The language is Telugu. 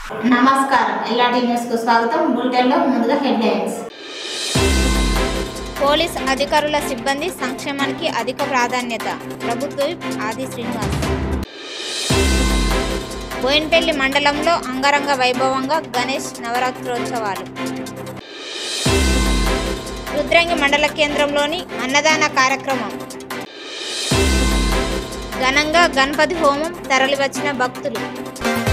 నమస్కారం, ఎల్ఆర్టీ న్యూస్ కు స్వాగతం. బులెటిన్లో ముందుగా హెడ్లైన్స్. పోలీస్ అధికారుల సిబ్బంది సంక్షేమానికి అధిక ప్రాధాన్యత. ప్రభుత్వ విప్ ఆది శ్రీనివాస్. బోయిన్పల్లి మండలంలో అంగరంగ వైభవంగా గణేష్ నవరాత్రోత్సవాలు. రుద్రంగి మండల కేంద్రంలోని అన్నదాన కార్యక్రమం. ఘనంగా గణపతి హోమం, తరలివచ్చిన భక్తులు.